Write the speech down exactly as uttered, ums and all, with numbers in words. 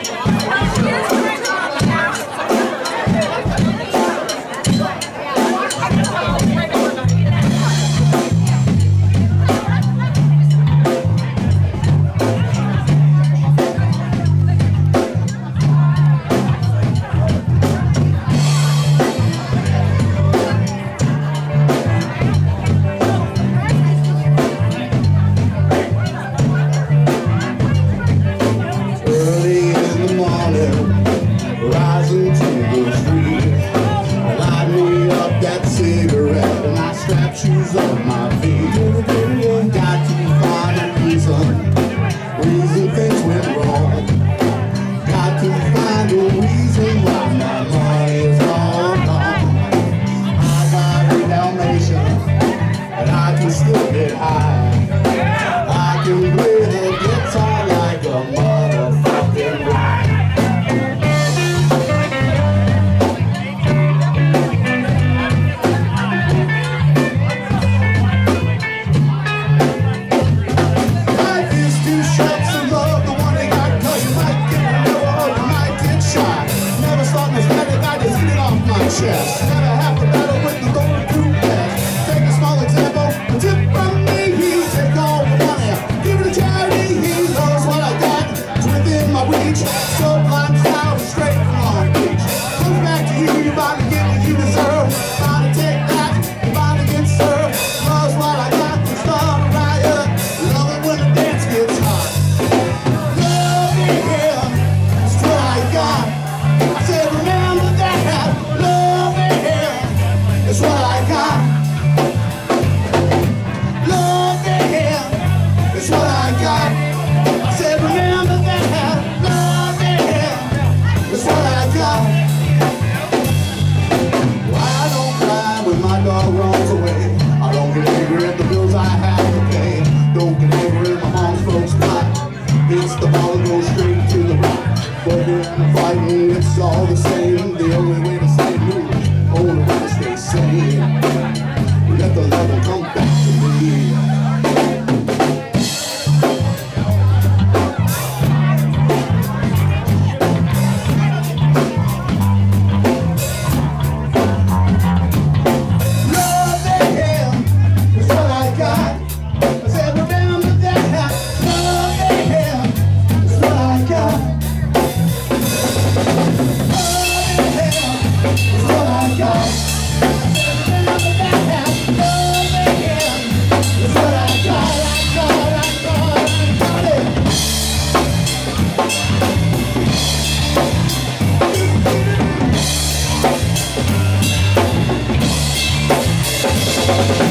Shoes on my feet. Got to find a reason, reason things went wrong. Got to find a reason why my money is all gone. I got a Dalmatian, and I can still get high. I can play the guitar like a motherfucking rock. Chest. Never have to battle with the golden crew pass. Take a small example, a tip from me. Take all the money, give it to charity. He knows what I got, it's within my reach. So blind style, straight from Long Beach. Comes back to you, you bound to get what you deserve. Bound to take that, you bound to get served. Knows what I got, we start a riot. Love it when the dance gets hot. Love it here, that's what I got. I said remember that. It's what I got. Love to him. It's what I got. I said, remember that. Love to him. It's what I got. Well, I don't cry when my dog runs away. I don't get angry at the bills I have to pay. Don't get angry at my mom's folks' pot. It's the ball that goes straight to the rock. But when I'm fighting, it's all the same. The only way to stay moving, only way to stay sane. Let the love come back to me. Love to him is what I got. I said remember that. Love to him is what I got. Love to him is what I got. We'll be right back.